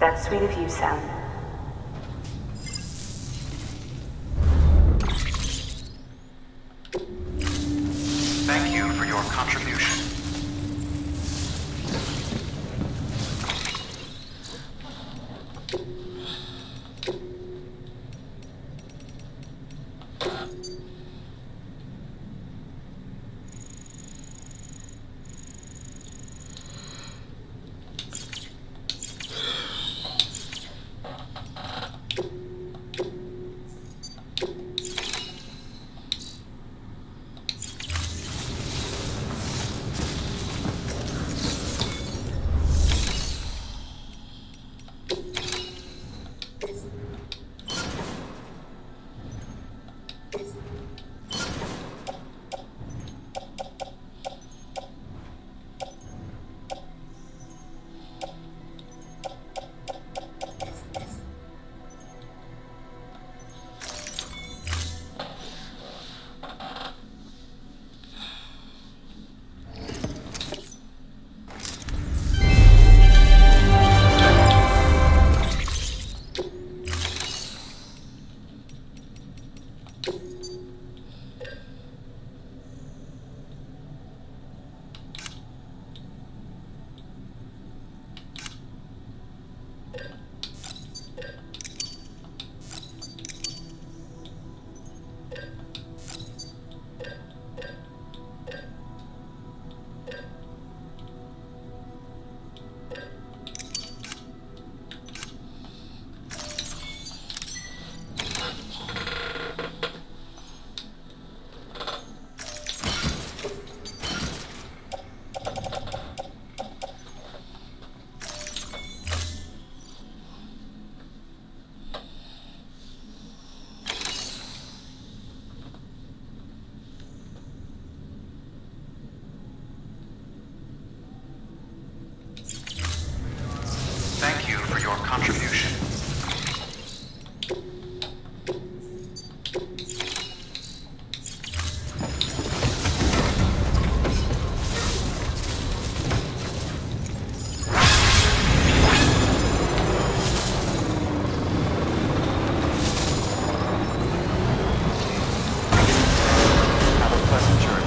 That's sweet of you, Sam. Thank you for your contribution. Thank you for your contribution. Have a pleasant journey.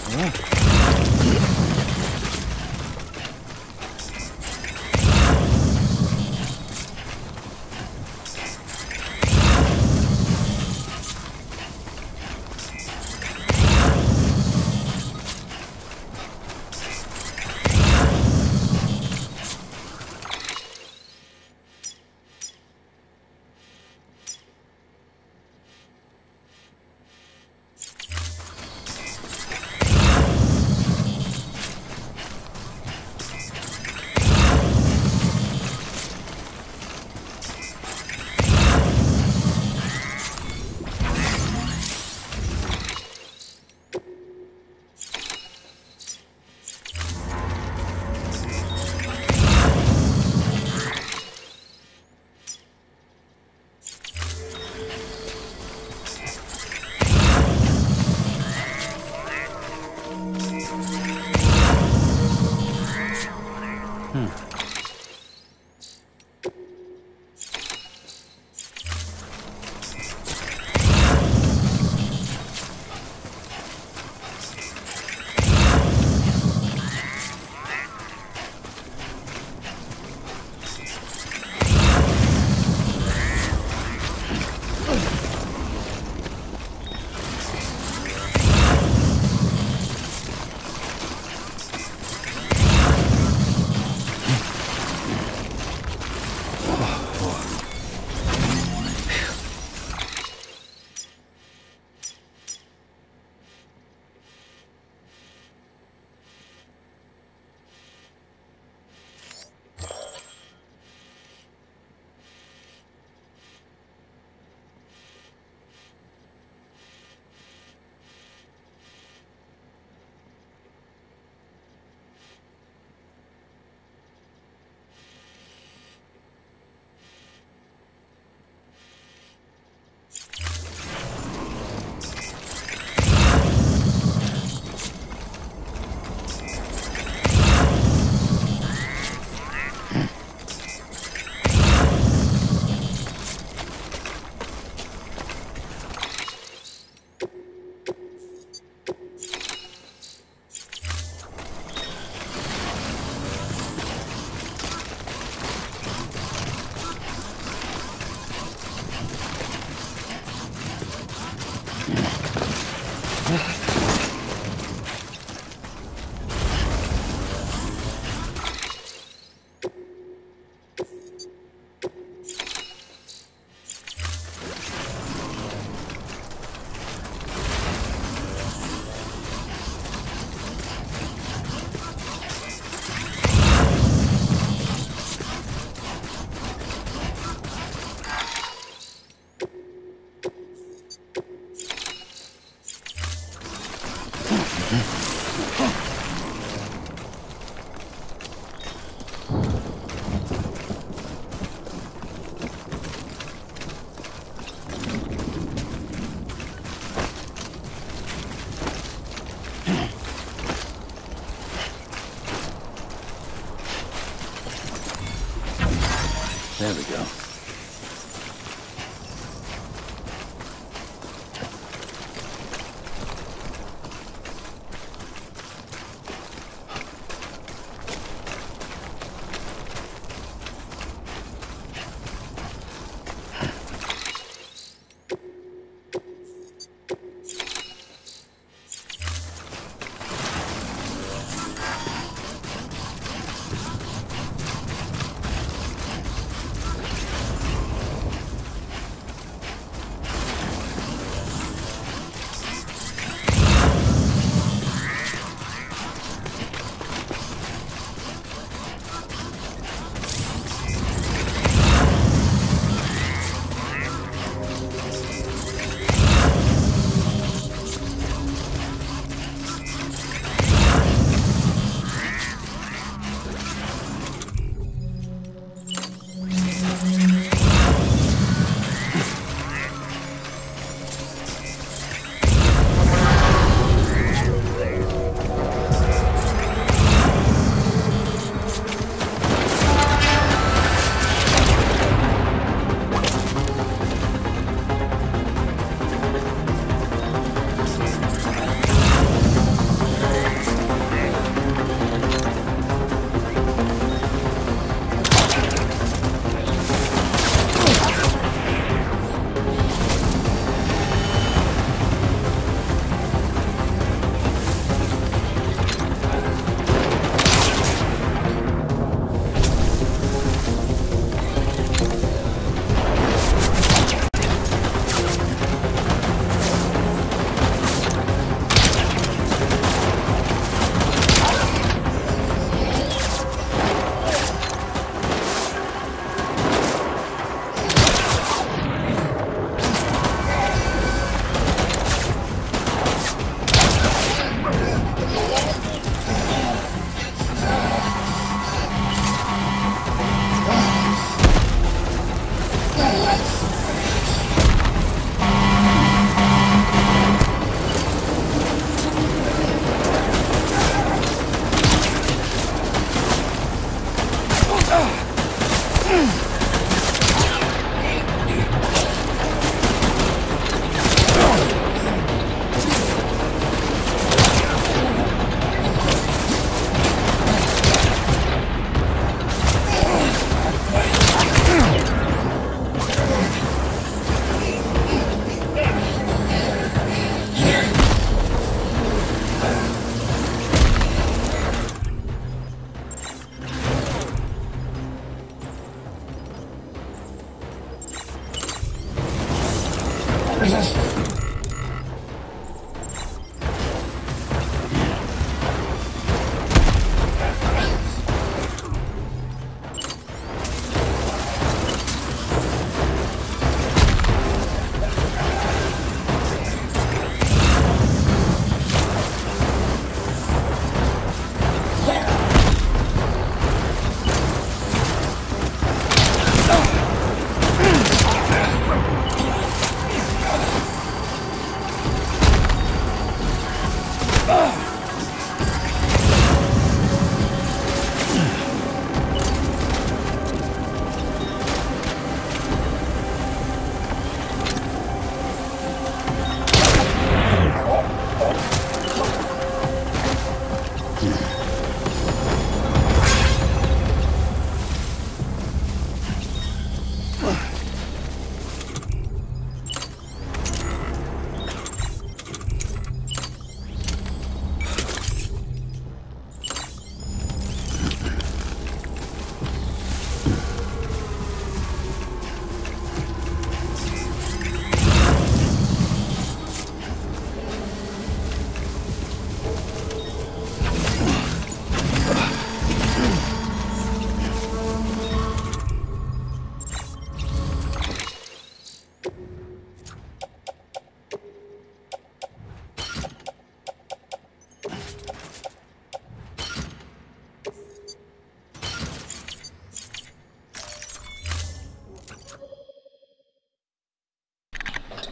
There we go.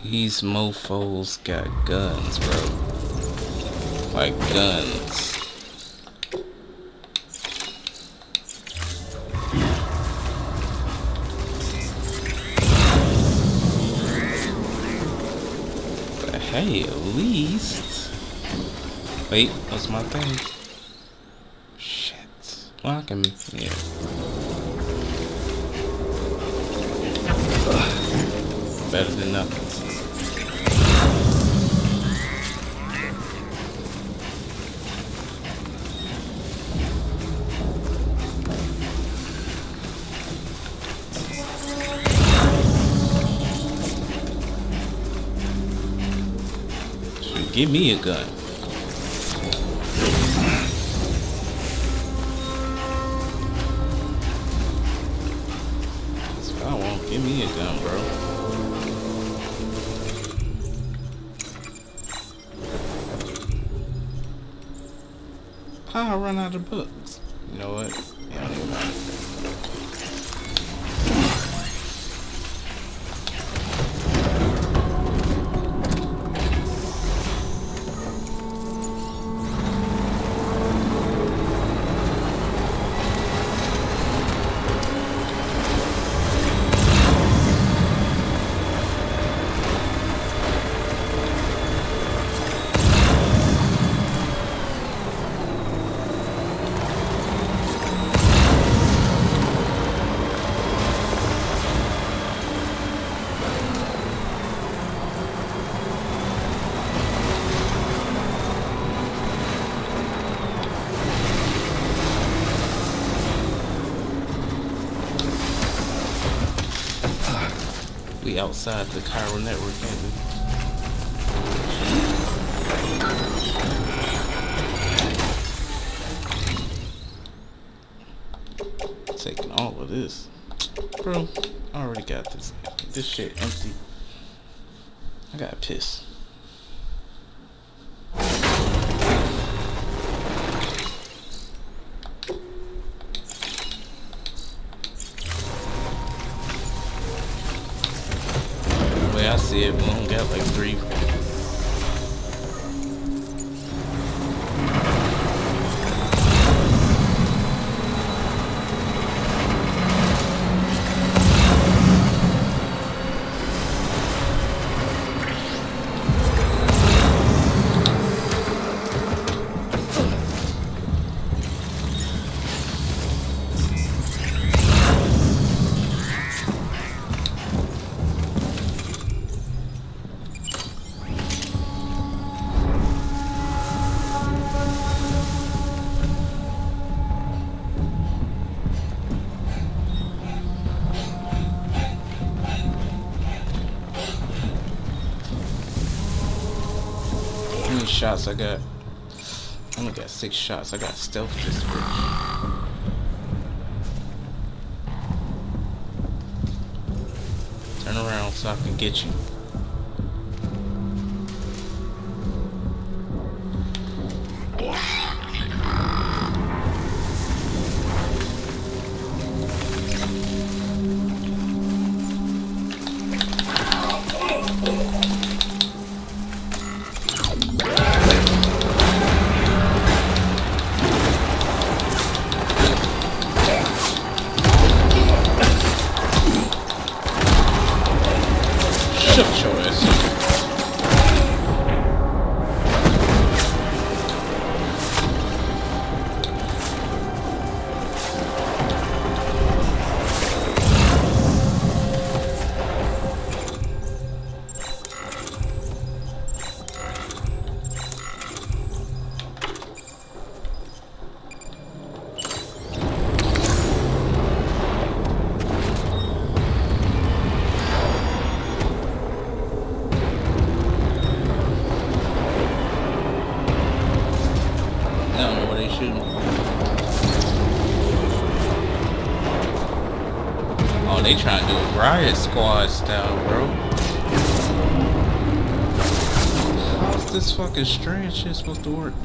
These mofos got guns, bro. Like guns. But hey, at least. Wait, what's my thing? Shit. Blocking me. Yeah. Better than nothing. Give me a gun. That's what I want. Give me a gun, bro. How I run out of books? You know what? Yeah, I don't even know. We outside the chiral network, ain't we? Taking all of this. Bro, I already got this. This shit empty. I gotta piss. I see it, we only got like 3. How many shots I got? I only got 6 shots. I got stealth this bitch. Turn around so I can get you. Shut your ass. Oh, they trying to do a riot squad style, bro. How's this fucking strange shit supposed to work?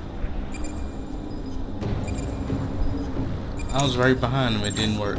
I was right behind them, it didn't work.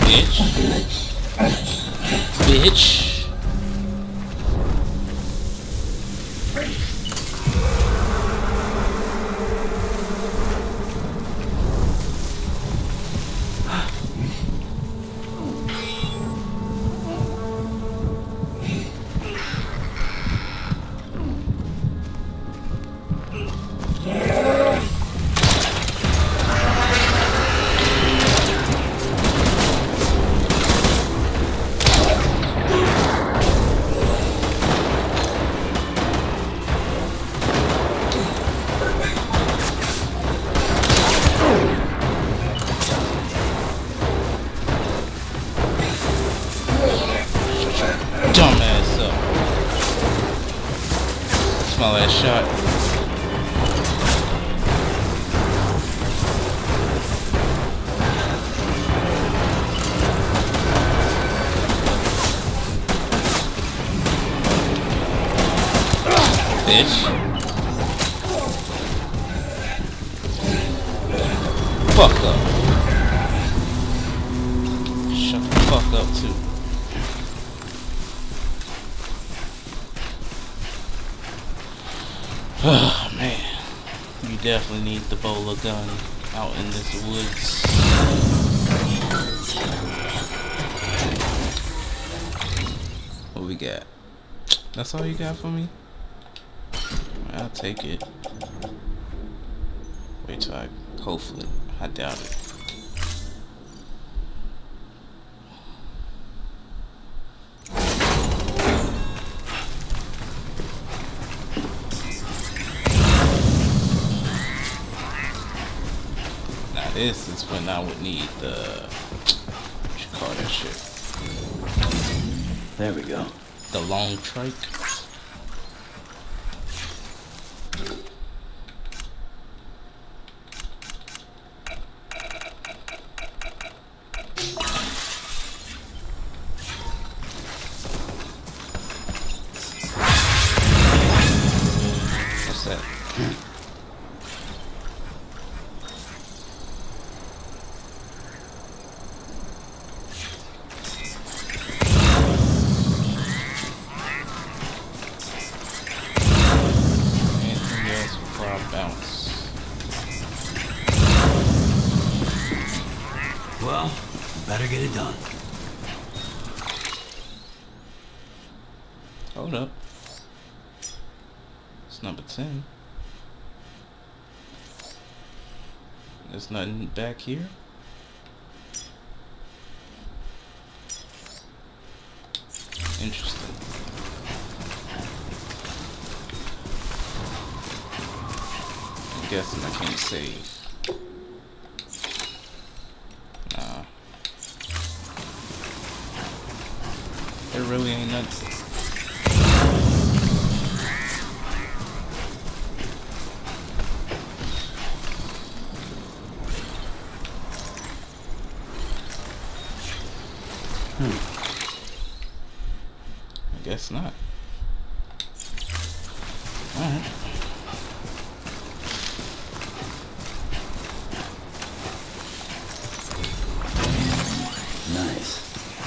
Bitch. Bitch. Dumbass up. That's my last shot. Bitch. Fuck up. Shut the fuck up too. Oh man, you definitely need the bowler gun out in this woods. What we got? That's all you got for me? I'll take it. Wait till hopefully, I doubt it. This is when I would need the, what you call that shit? There we go. The long trike. What's that? Well, better get it done. Hold up. It's number 10. There's nothing back here. Interesting. I'm guessing I can't save. Nah. There really ain't nothing. I guess not. Alright. Nice.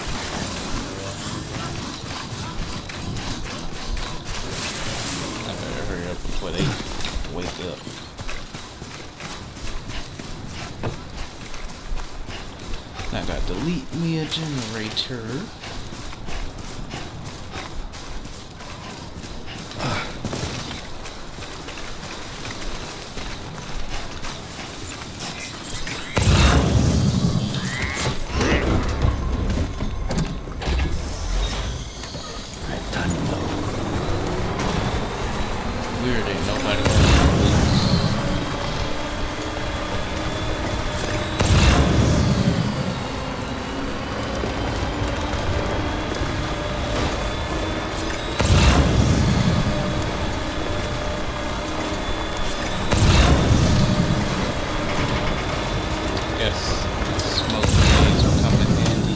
I better hurry up before they wake up. Now I gotta delete me a generator. Weird, ain't nobody can Yes, smoke grenades will come in handy.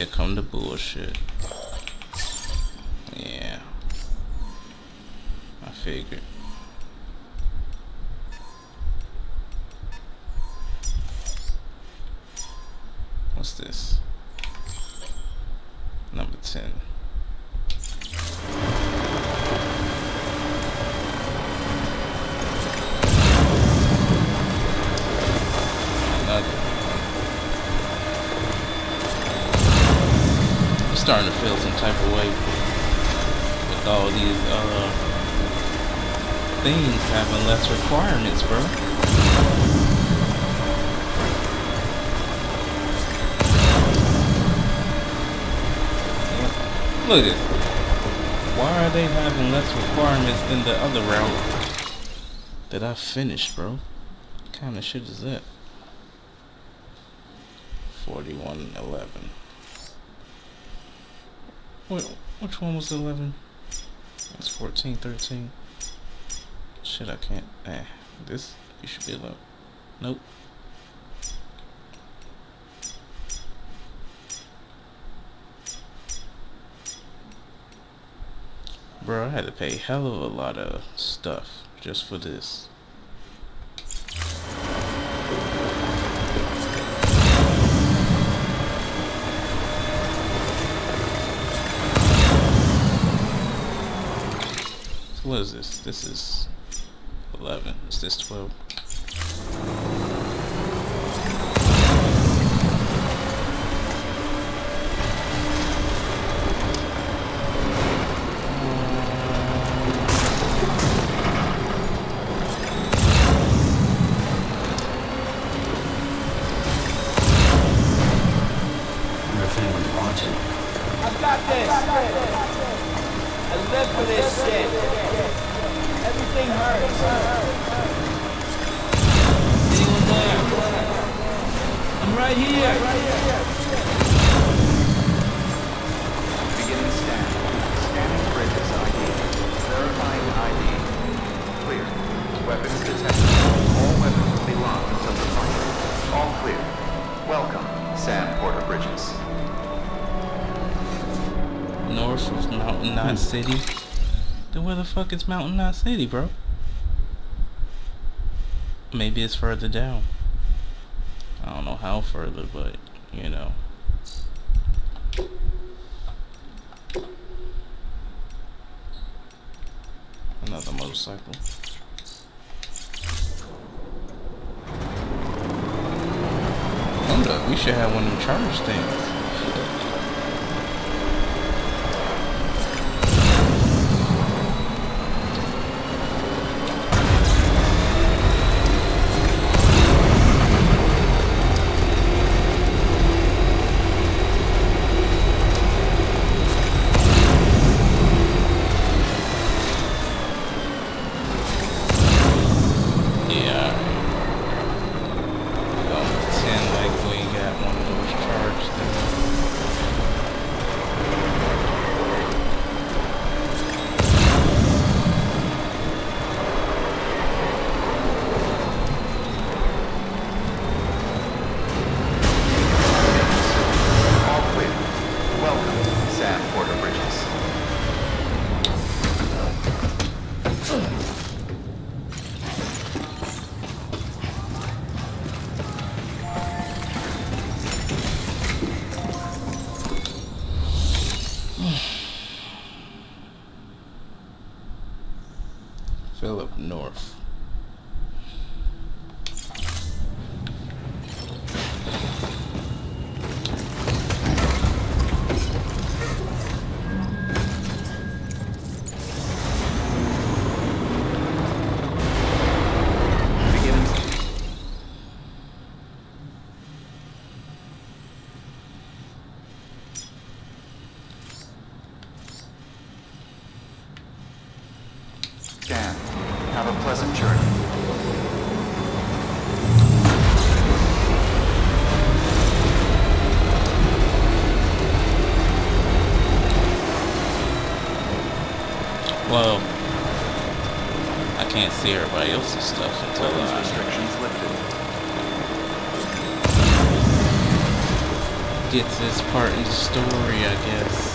Here come the bullshit. Yeah. I figured. What's this? Number 10. I'm starting to feel some type of way with all these things having less requirements, bro. Look at this. Why are they having less requirements than the other route that I finished, bro? What kind of shit is that? 41:11. Wait, which one was 11? It's 14:13. Shit, I can't. This you should be low. Nope. Bro, I had to pay hell of a lot of stuff just for this. So what is this? This is 11. Is this 12? I live for this shit. Everything hurts. Anyone there? I'm right here. Beginning scan. Scanning bridges ID. Verifying ID. Clear. Weapons detected. All weapons will be locked until departure. All clear. Welcome, Sam Porter Bridges. North of Mountain Knot City. Then where the fuck is Mountain Knot City, bro? Maybe it's further down. I don't know how further, but you know. Another motorcycle. Hold up, we should have one of them charge things. Philip North. Scan. Have a pleasant journey. Well, I can't see everybody else's stuff until Restrictions lifted. get to this part in the story, I guess.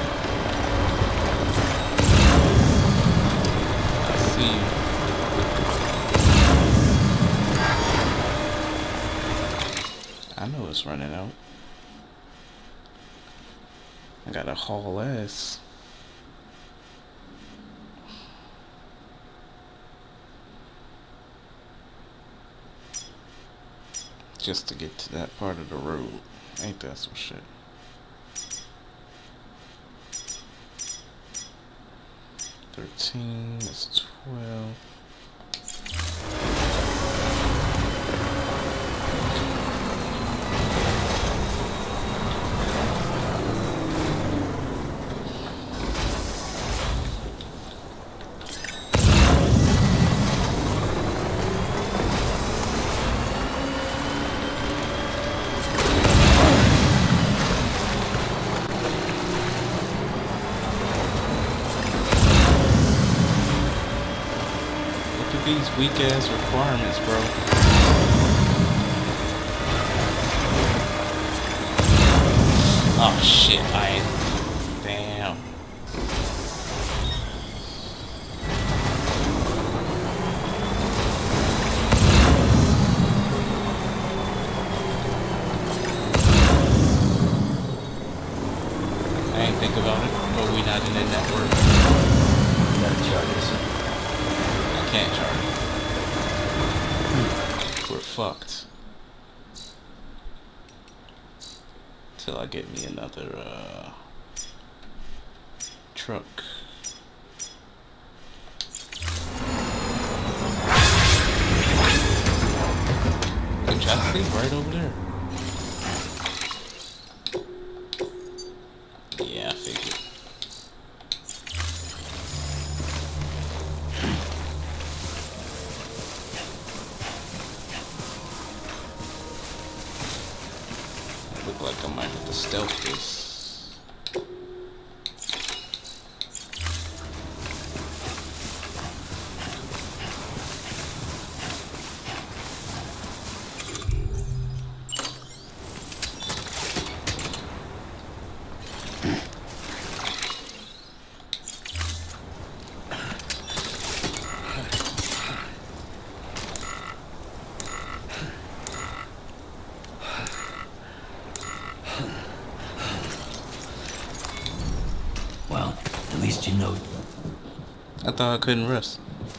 I see you. I know it's running out. I gotta haul ass. Just to get to that part of the road. Ain't that some shit? That's 12. These weak ass requirements, bro. Oh shit, damn. I ain't think about it, but we not in the network. Gotta charge this. Can't charge. We're fucked. Till I get me another truck. The chassis right over there. Yeah, I figured. Look like I might have to stealth this. Well, at least you know. I thought I couldn't rest.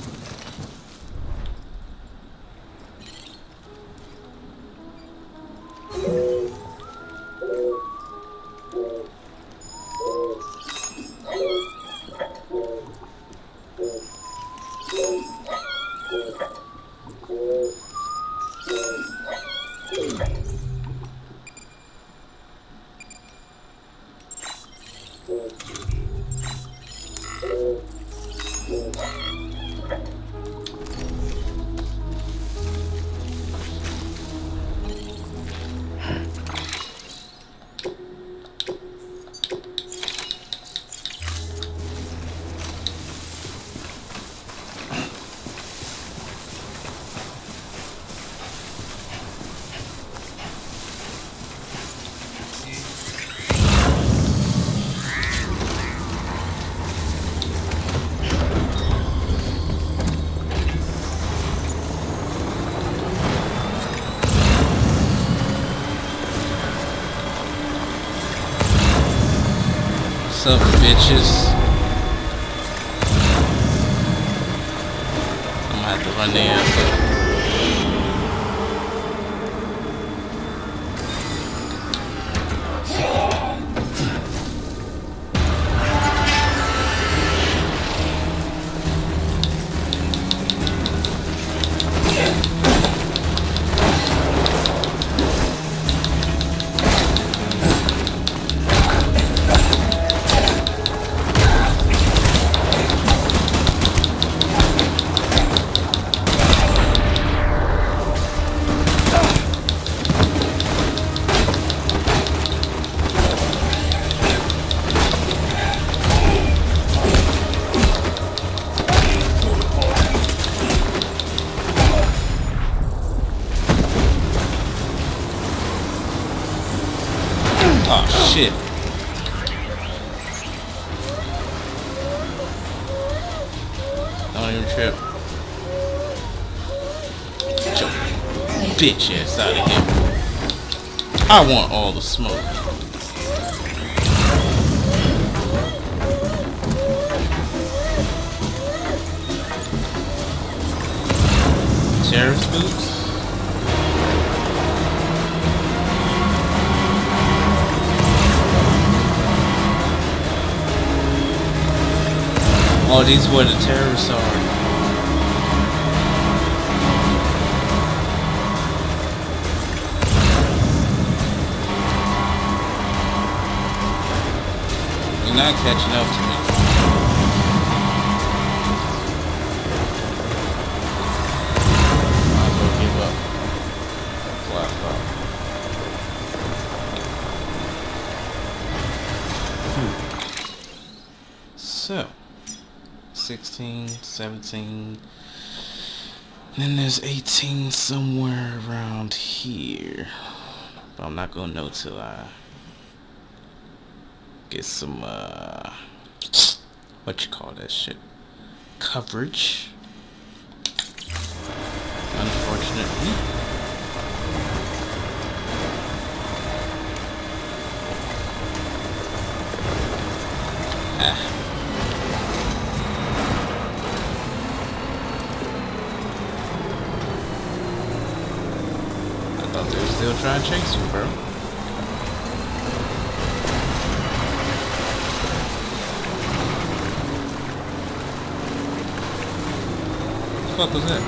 What's up, bitches? I'm gonna have to run their ass up. Oh shit. Don't even trip. Get your bitch ass out of here. I want all the smoke. Terrorist boots? Oh, these were the terrorists are. You're not catching up to me. Might as well give up. Flat out. So 16, 17, and then there's 18 somewhere around here. But I'm not gonna know till I get some what you call that shit? Coverage. Unfortunately. I thought they were still trying to chase you, bro. What the fuck was that?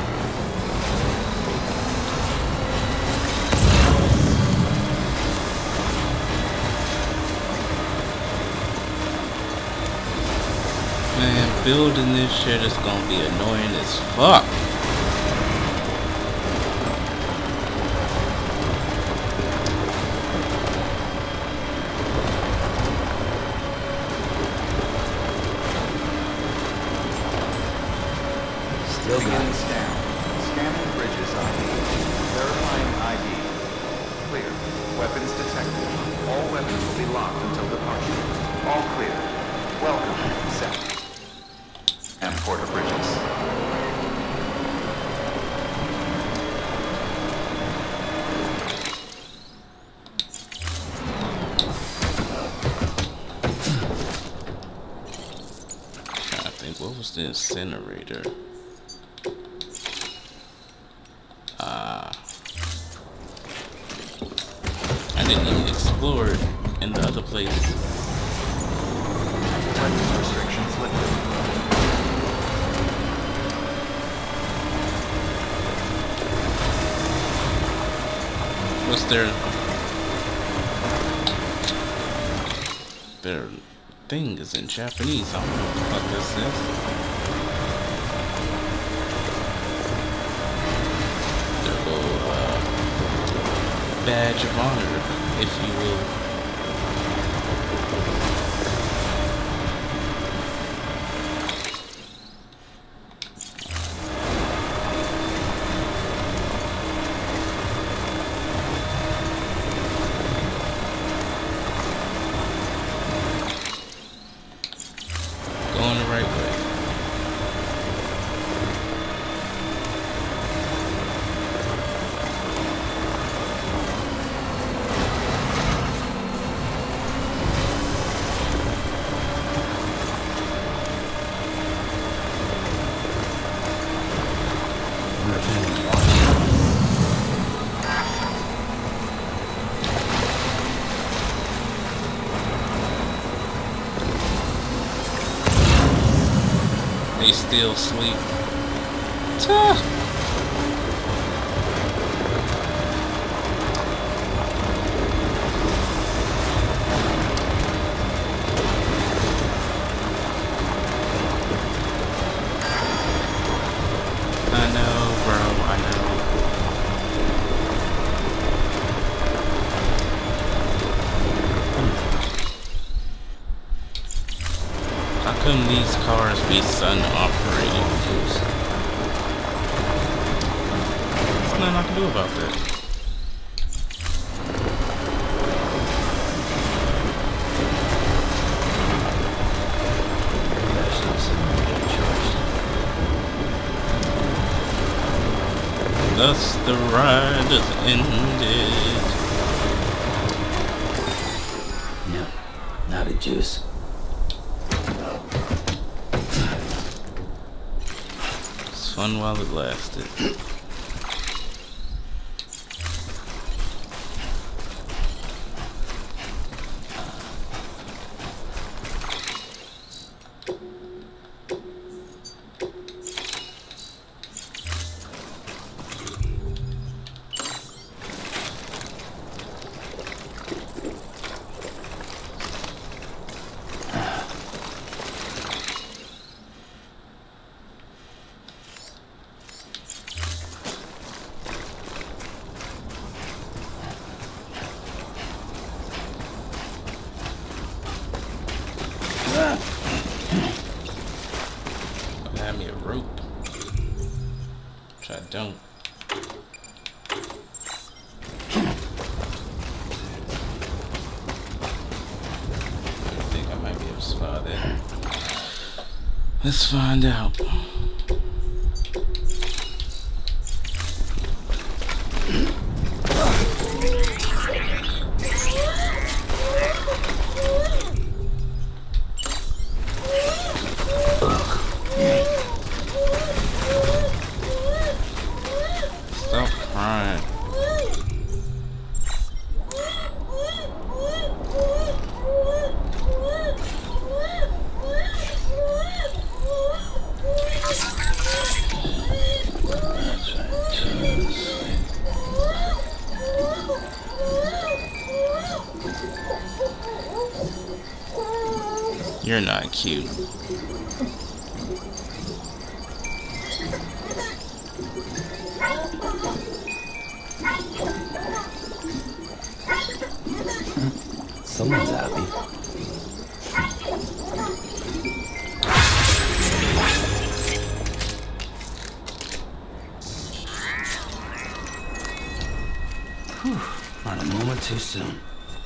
Man, building this shit is gonna be annoying as fuck. Still getting scanned. Scanning bridges ID. Verifying ID. Clear. Weapons detected. All weapons will be locked until departure. All clear. Welcome, set. And Porter Bridges. Trying to think, what was the incinerator? I didn't even explore it in the other places. Weapons restrictions lifted. What's their thing is in Japanese. I don't know what the fuck this is. Their little badge of honor, if you will. Going the right way. They still sleep. Ta! I know, bro, I know. How come these cars be sun operated? There's nothing I can do about that. us the ride has ended. No, not a juice. It's fun while it lasted. Have me a rope, which I don't. I think I might be able to spot that. Let's find out. Stop crying. You're not cute. Someone's happy. Whew, not a moment too soon.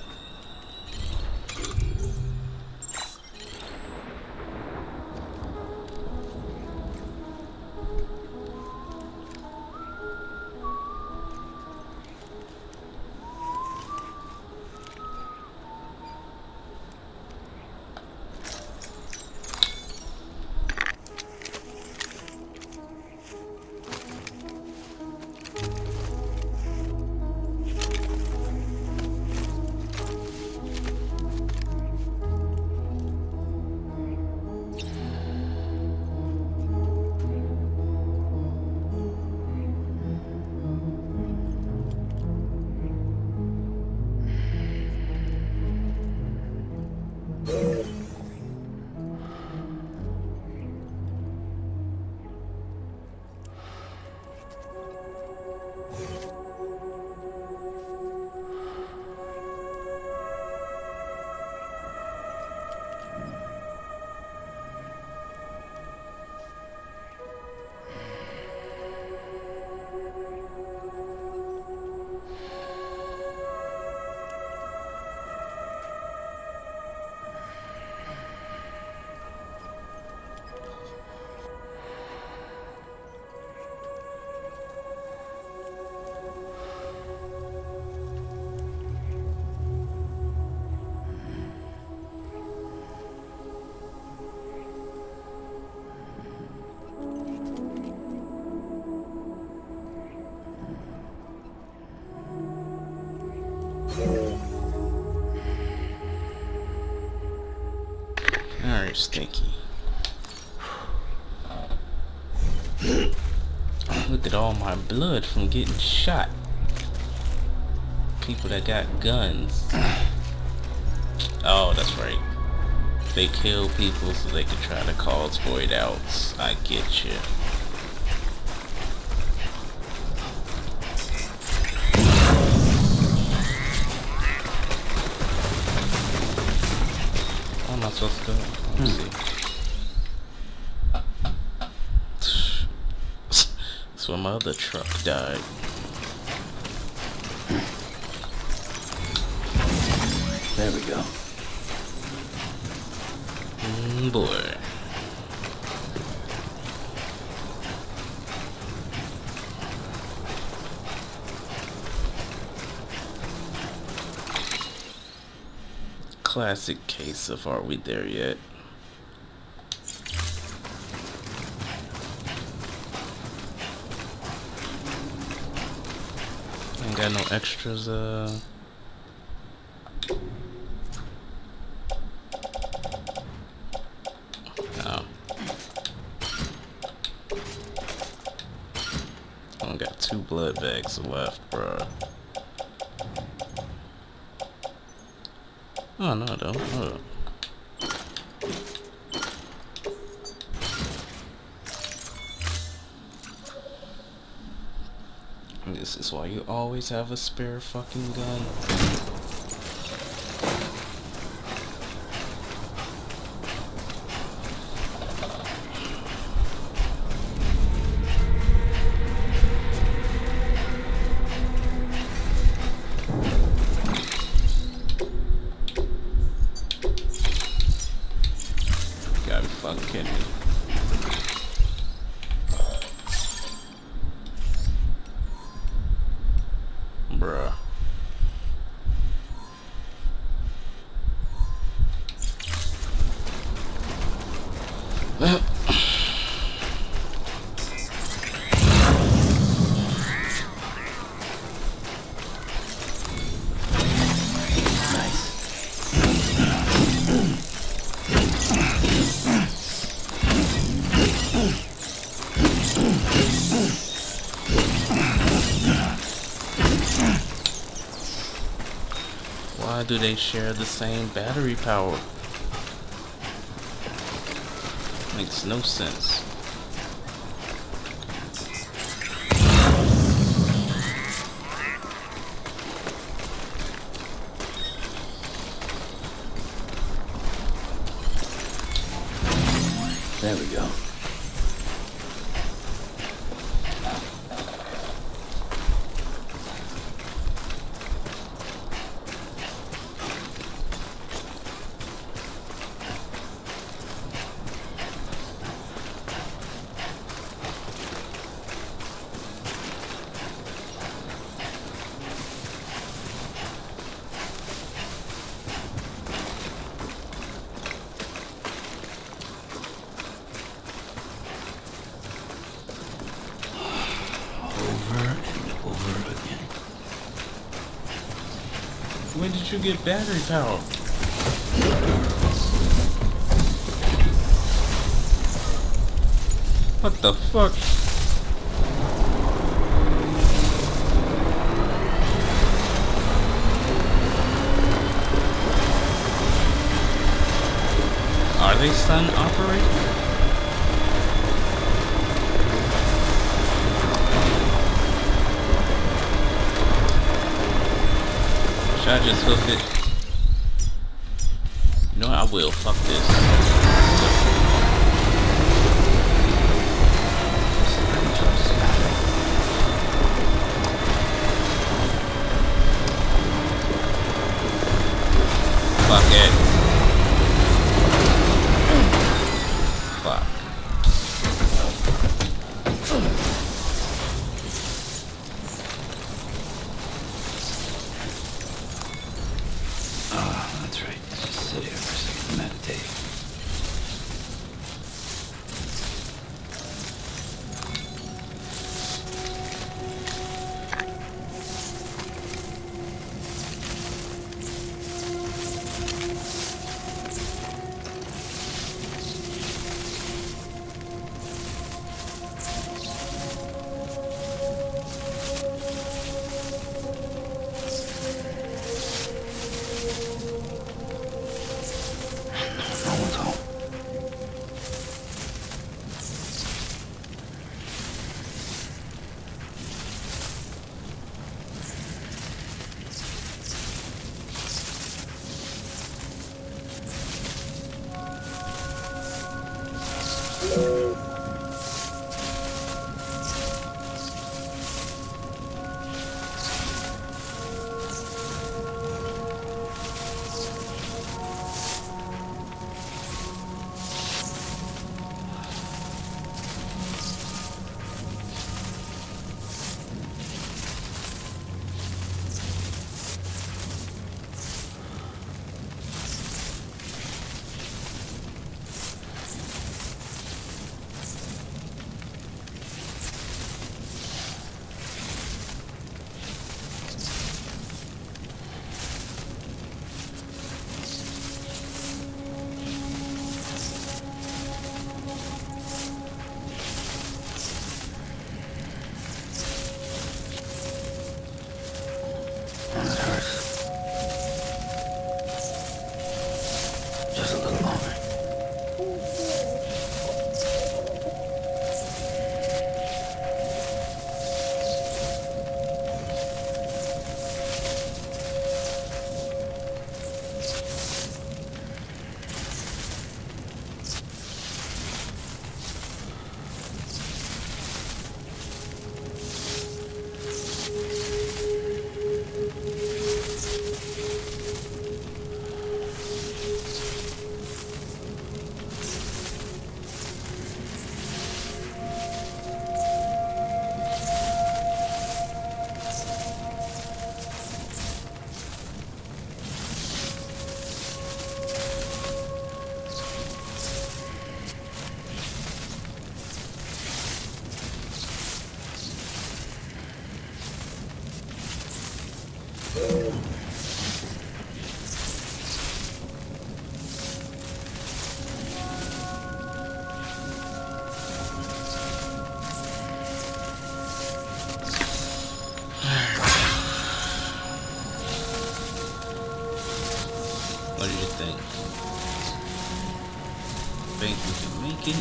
Alright, Stinky. Look at all my blood from getting shot. People that got guns. Oh, that's right. They kill people so they can try to cause void outs. I get you. How am I supposed to go? Let's see. That's where my other truck died. There we go. Boy. classic case of are we there yet? Ain't got no extras, No. Only got 2 blood bags left, bruh. Oh, no, I don't. Hold up. This is why you always have a spare fucking gun. Gotta be fucking kidding me. Bruh. Why do they share the same battery power? Makes no sense. There we go. When did you get battery power? What the fuck? Are they sun operated? Should I just hoof it? You know what? I will. Fuck this. Fuck it. Fuck. That's right. Just sit here for a second and meditate. What do you think? Think we can make it?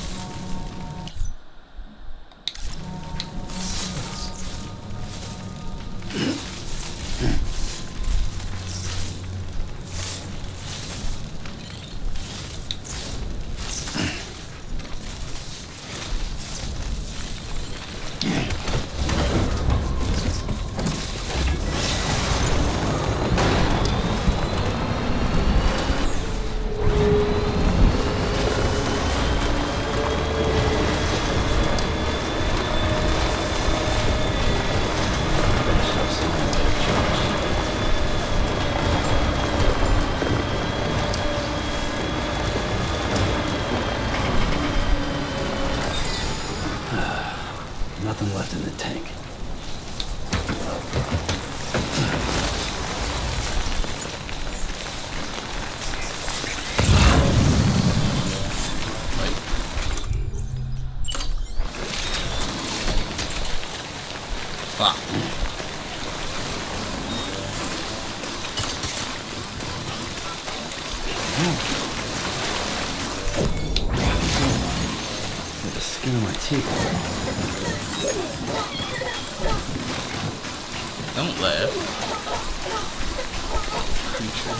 Nothing left in the tank. Fuck. With the skin of my teeth. Don't laugh. Creature.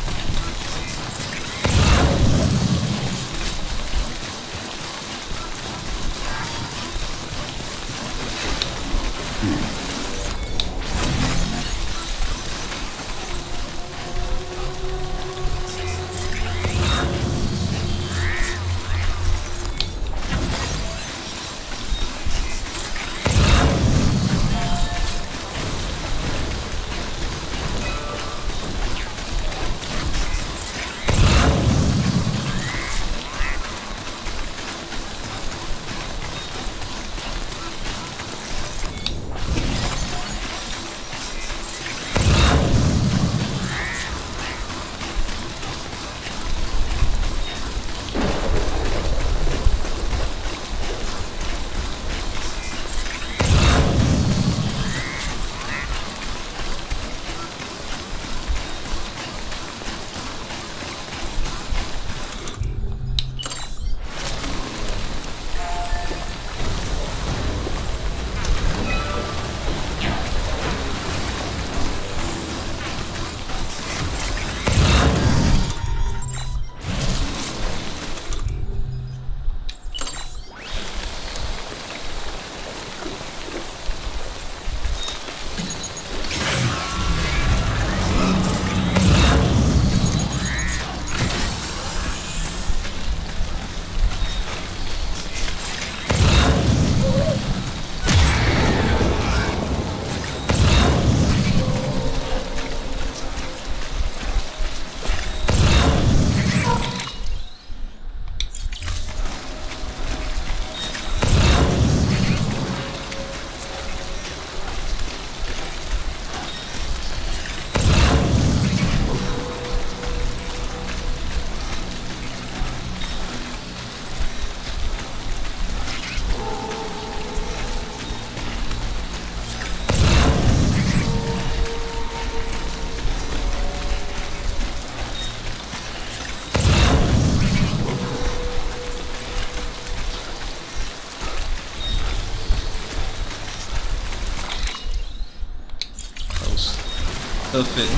It'll fit.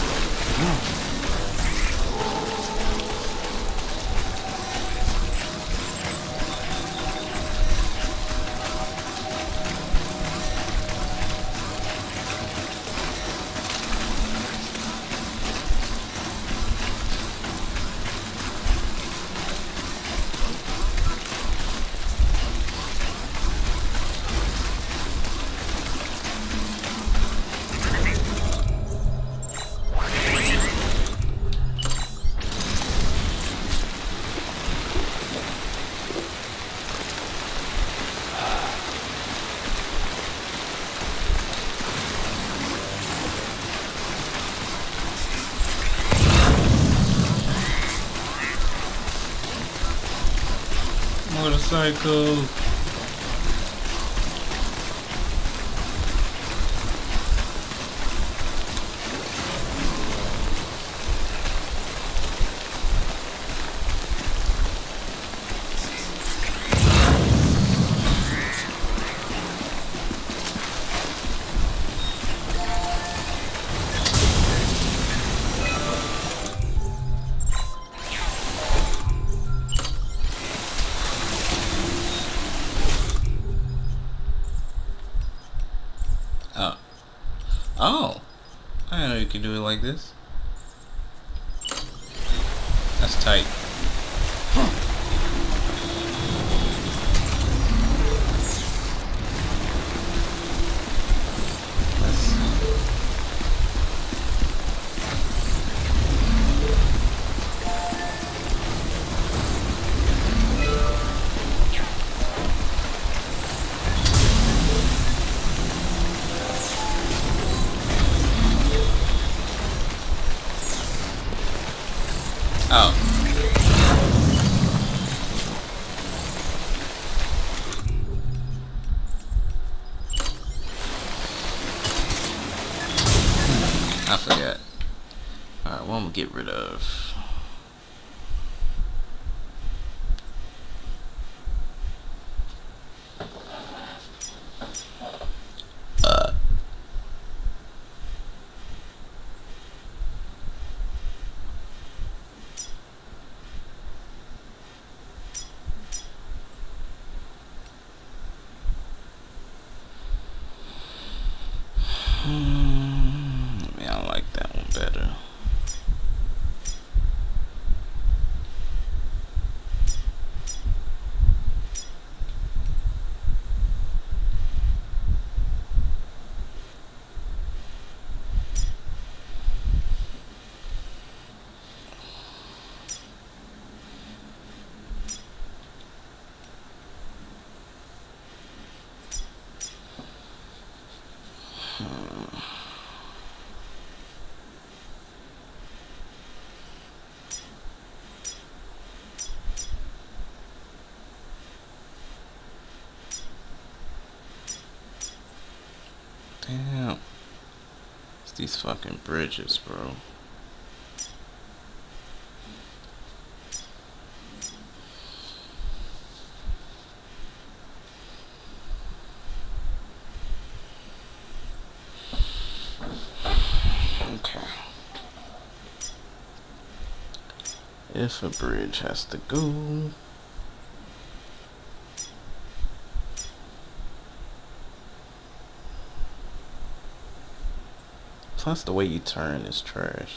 Motorcycle. can do it like this. That's tight. Oh. I forgot. Alright, what I'm gonna get rid of. I like that one better. Damn. It's these fucking bridges, bro. Okay. If a bridge has to go, plus the way you turn is trash.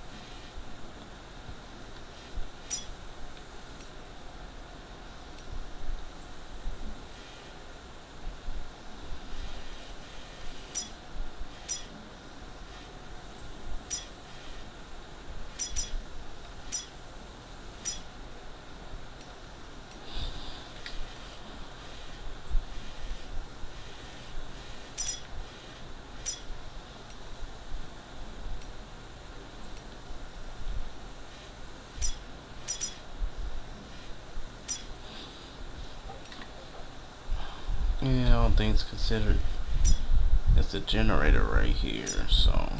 Yeah, all things considered, it's a generator right here, so.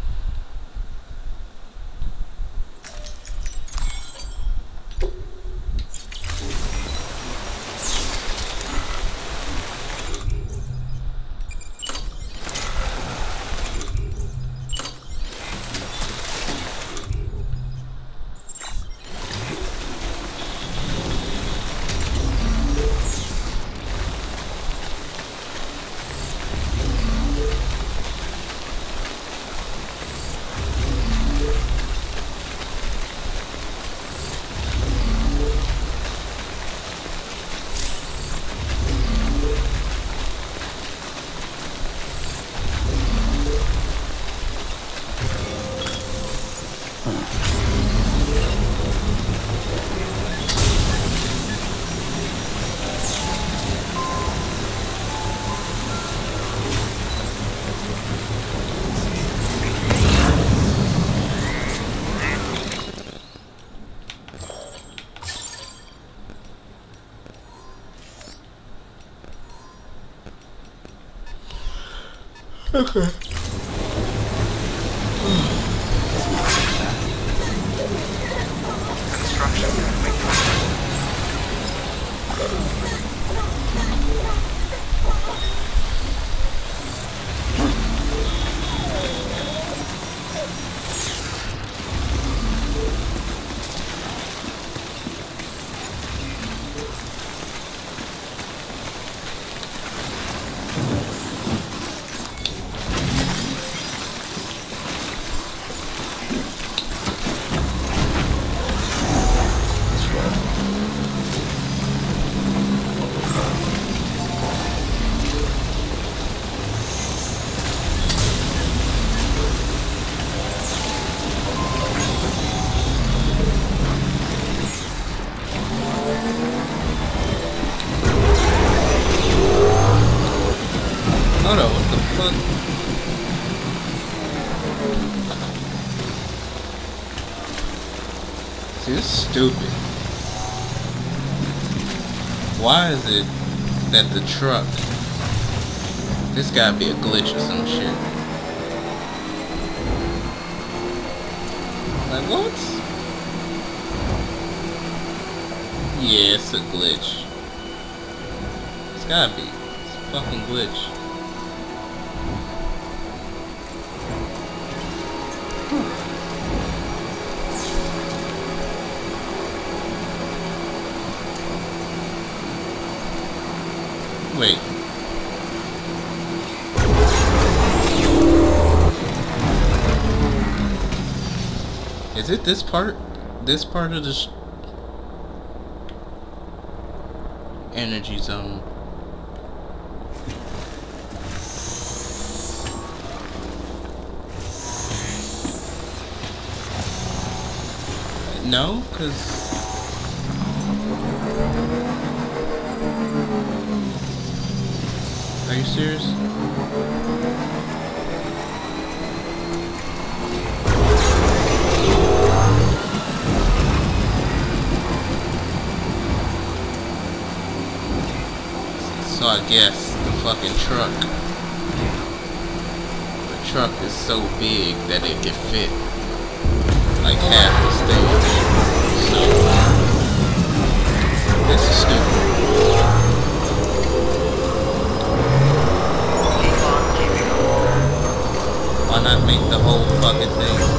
Okay. Construction complete. This is stupid. Why is it that the truck... This gotta be a glitch or some shit. Like, what? Yeah, it's a glitch. It's gotta be. It's a fucking glitch. Wait. Is it this part? This part of the energy zone? No, 'cause are you serious? So I guess the fucking truck. The truck is so big that it can fit like half the stage. So this is stupid. Why not make the whole fucking thing?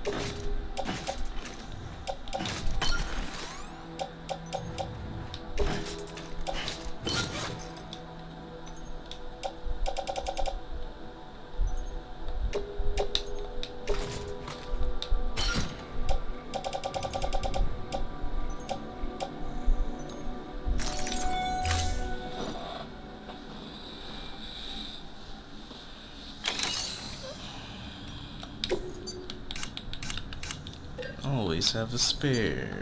Always have a spare.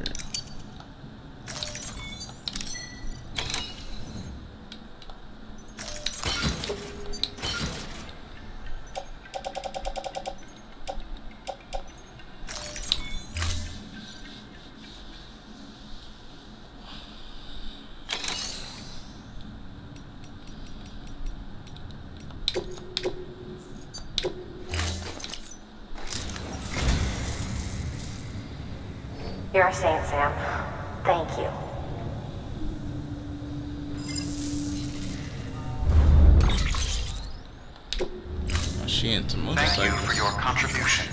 You're a saint, Sam. Thank you. Oh, she into Thank motorcycles. you for your contribution.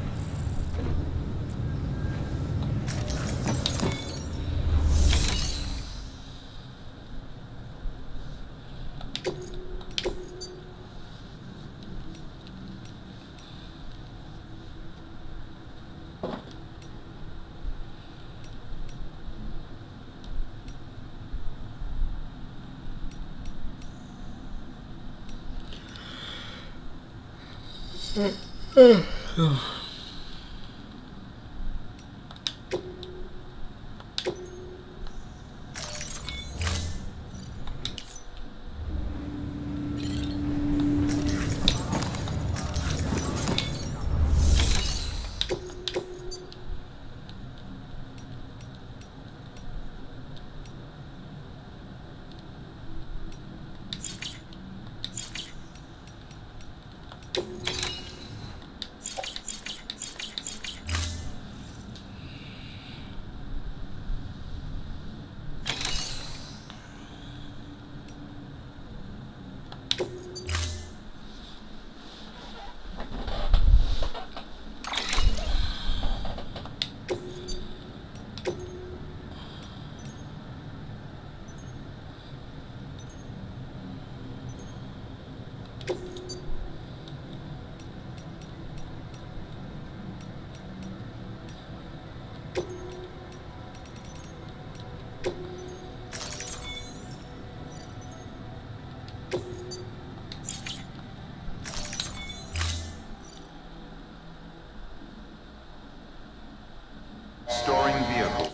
Storing vehicle.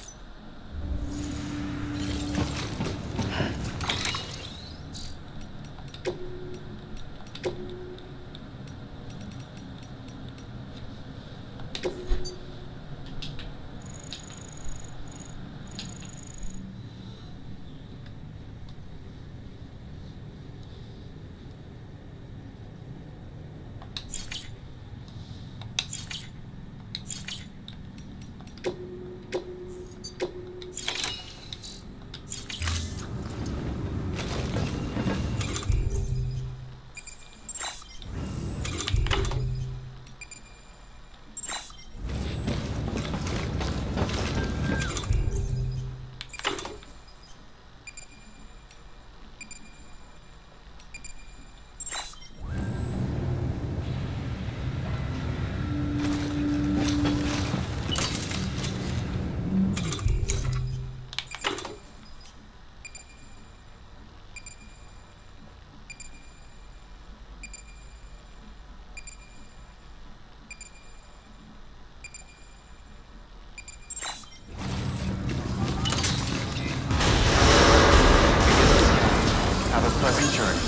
Have a pleasant journey.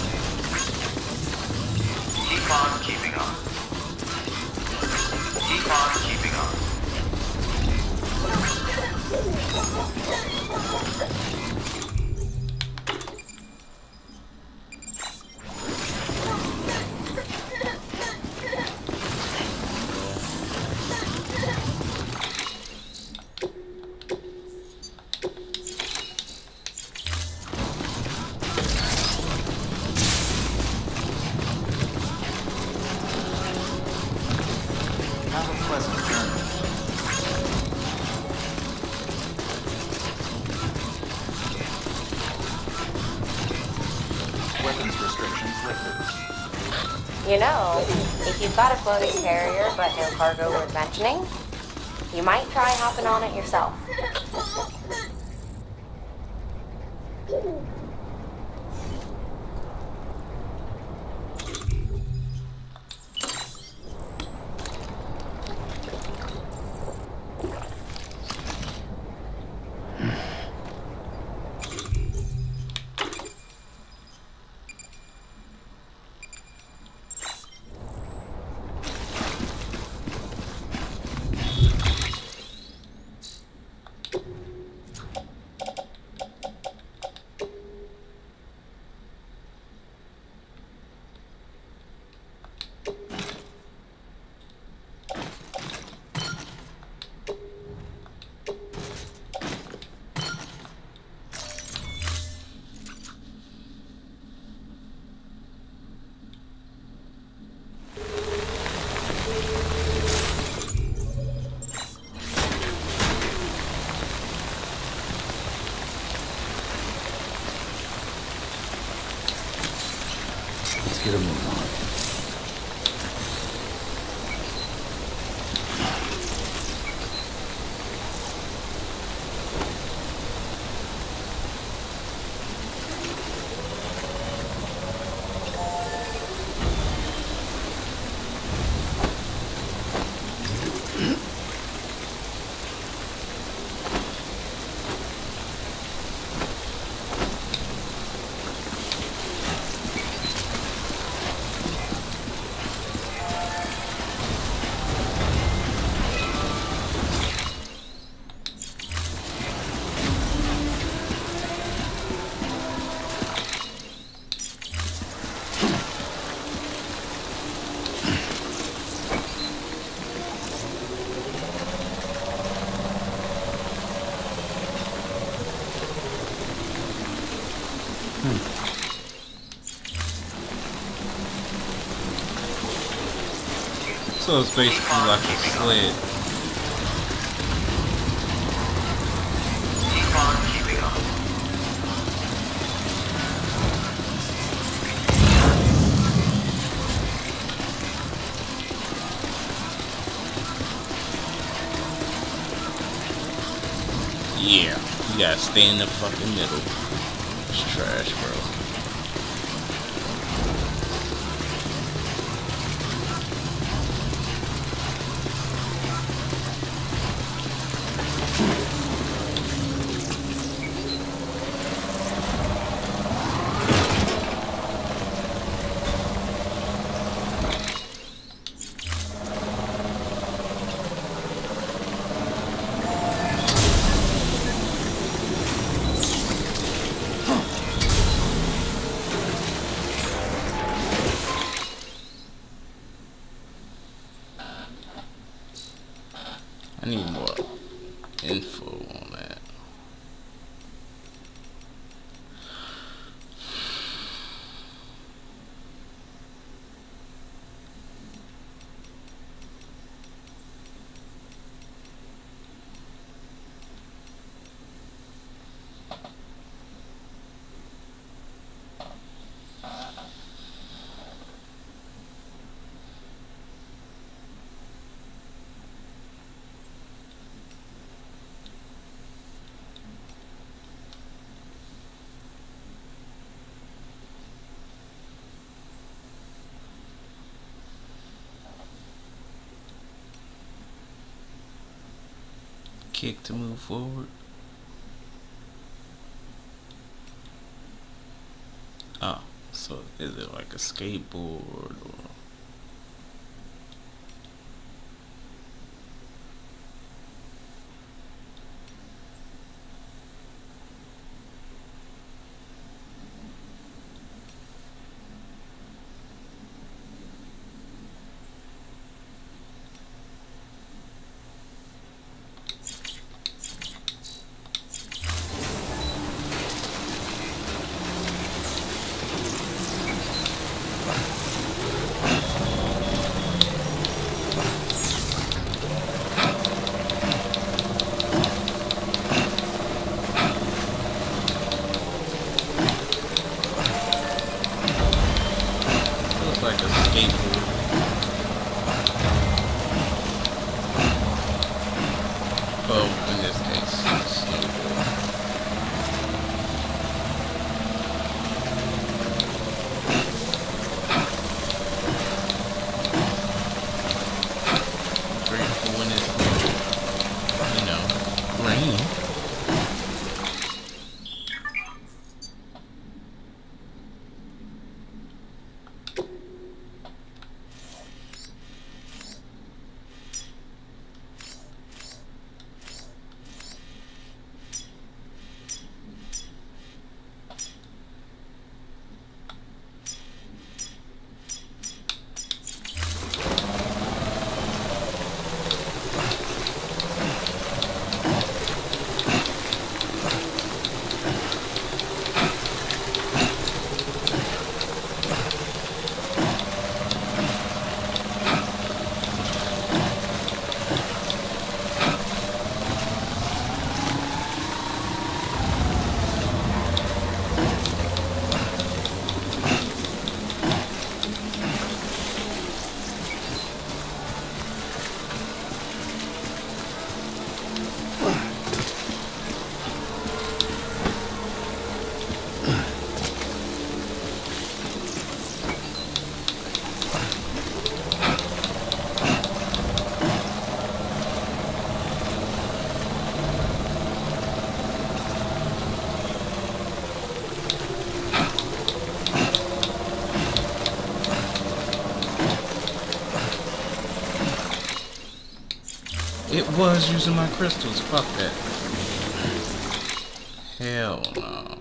Keep on keeping on. Keep on keeping on. Have a pleasant journey. Weapons restrictions lifted. You know, if you've got a floating carrier but no cargo worth mentioning, you might try hopping on it yourself. Let's get a move on. So it's basically like a sled. Keep on keeping up. Yeah, you gotta stay in the fucking middle. It's trash, bro. I need more info on that. Kick to move forward. Oh, so is it like a skateboard or? It was using my crystals. Fuck that. Hell no.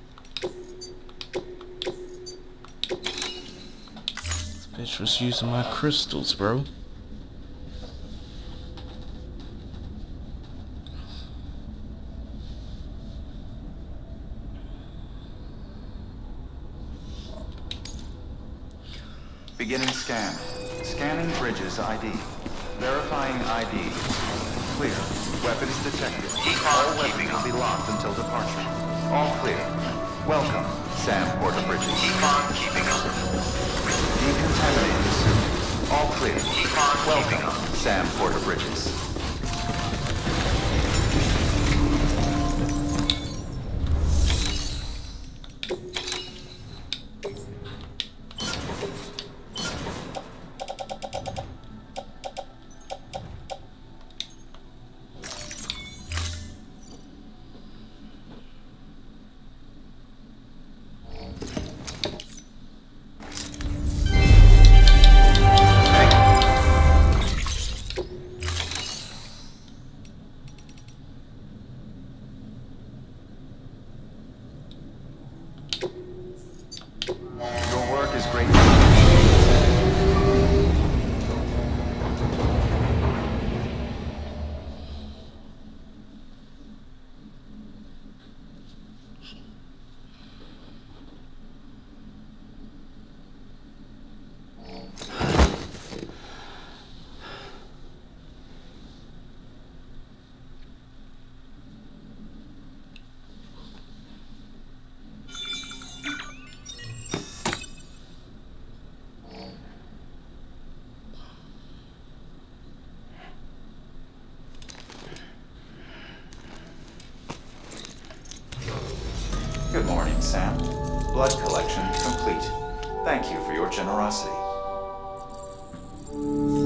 This bitch was using my crystals, bro. Beginning scan. Scanning Bridges ID. Verifying ID. Clear. Weapons detected. All weapons will be locked until departure. All clear. Welcome, Sam Porter Bridges. Keep on keeping up. Decontaminating suit. All clear. Keep on keeping Welcome, up. Sam Porter Bridges. Your work is great. Good morning, Sam. Blood collection complete. Thank you for your generosity.